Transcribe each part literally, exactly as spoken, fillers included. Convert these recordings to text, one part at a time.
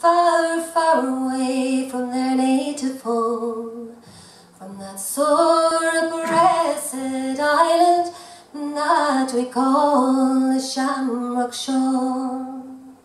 far, far away from their native home, from that sore oppressed island that we call the Shamrock shore.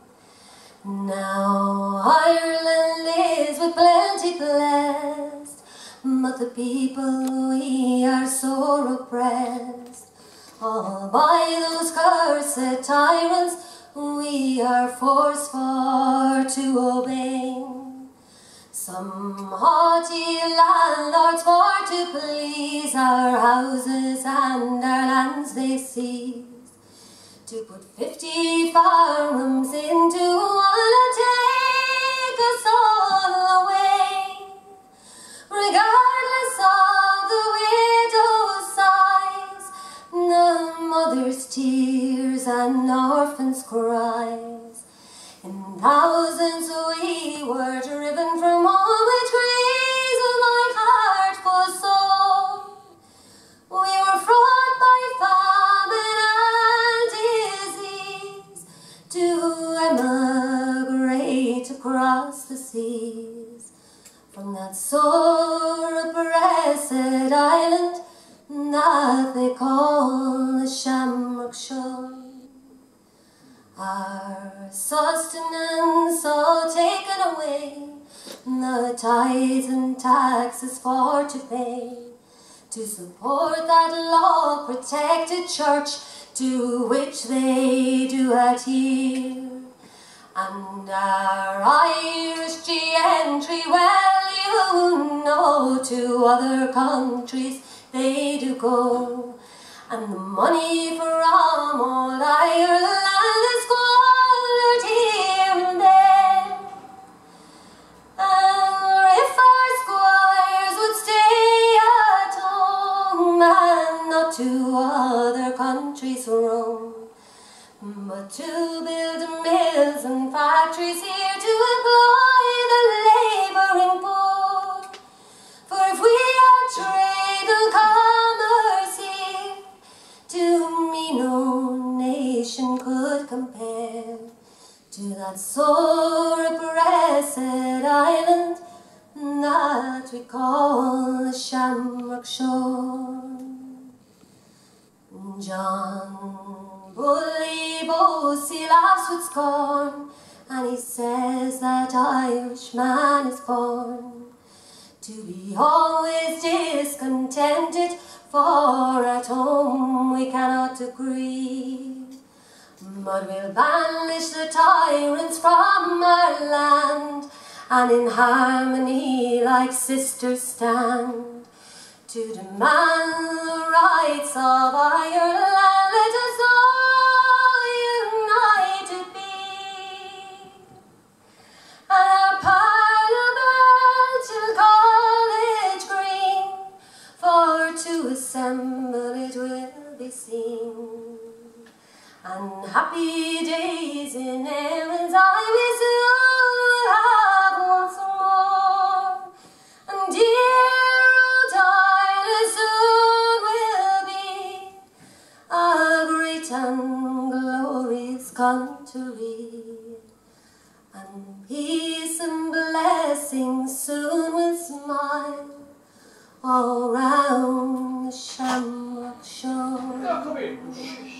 Now Ireland is with plenty blessed, but the people, we are sore oppressed, all by those cursed tyrants we are forced for to obey. Some haughty landlords, for to please, our houses and our lands they seize, to put fifty farms into one and take us all away, regardless of the widow's sighs, the mother's tears and orphans' cries. In thousands we were driven from home, which grieves my heart full sore. We were fraught by famine and disease, to emigrate across the seas, from that sore oppressed island that they call the Shamrock shore. Our sustenance all taken away, the tithes and taxes for to pay, to support that law-protected church to which they do adhere. And our Irish gentry, well you know, to other countries they do go, and the money from old Ireland is squandered here and there. And if our squires would stay at home and not to other countries roam, but to build mills and factories here to employ the labouring poor, for if we are trade and commerce here, to me no nation could compare to that sore oppressed island that we call the Shamrock shore. John Bully Bossy laughs with scorn, and he says that Irishman is born to be always discontented, for at home we cannot agree. But we'll banish the tyrants from our land, and in harmony like sisters stand, to demand the rights of Ireland. Let us all united be, and our Parliament shall call it green, for to assemble it will be seen. And happy days in Erin's eye we soon will have once more, and dear Rhode Island soon will be a great and glorious country, and peace and blessings soon will smile all round the Shamrock shore.